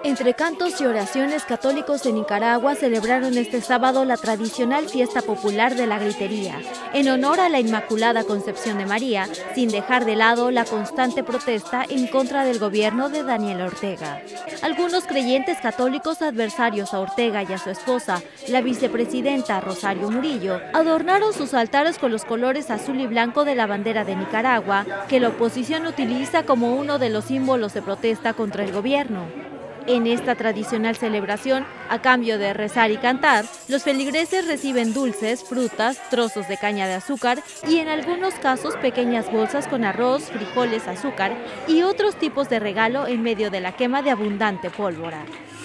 Entre cantos y oraciones, católicos de Nicaragua celebraron este sábado la tradicional fiesta popular de la gritería, en honor a la Inmaculada Concepción de María, sin dejar de lado la constante protesta en contra del gobierno de Daniel Ortega. Algunos creyentes católicos adversarios a Ortega y a su esposa, la vicepresidenta Rosario Murillo, adornaron sus altares con los colores azul y blanco de la bandera de Nicaragua, que la oposición utiliza como uno de los símbolos de protesta contra el gobierno. En esta tradicional celebración, a cambio de rezar y cantar, los feligreses reciben dulces, frutas, trozos de caña de azúcar y en algunos casos pequeñas bolsas con arroz, frijoles, azúcar y otros tipos de regalo en medio de la quema de abundante pólvora.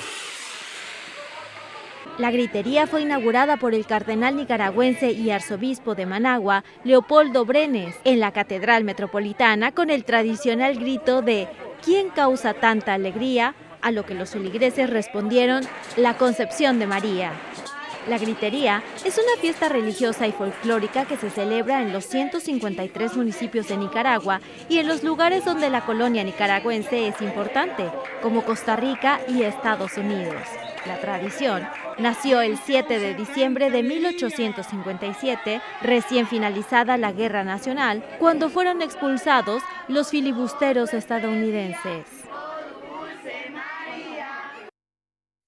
La gritería fue inaugurada por el cardenal nicaragüense y arzobispo de Managua, Leopoldo Brenes, en la Catedral Metropolitana con el tradicional grito de ¿quién causa tanta alegría?, a lo que los feligreses respondieron, la Concepción de María. La gritería es una fiesta religiosa y folclórica que se celebra en los 153 municipios de Nicaragua y en los lugares donde la colonia nicaragüense es importante, como Costa Rica y Estados Unidos. La tradición nació el 7 de diciembre de 1857, recién finalizada la Guerra Nacional, cuando fueron expulsados los filibusteros estadounidenses.